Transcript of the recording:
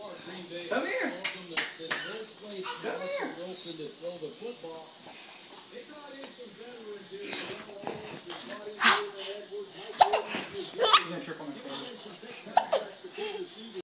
Come here. Wilson to throw the football. They brought in some veterans here.